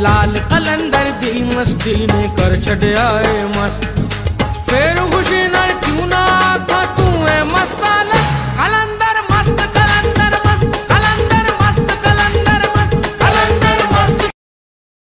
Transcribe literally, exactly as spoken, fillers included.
लाल कलंदर दी मस्ती ने कर छड़िया ए मस्त। फिर खुशी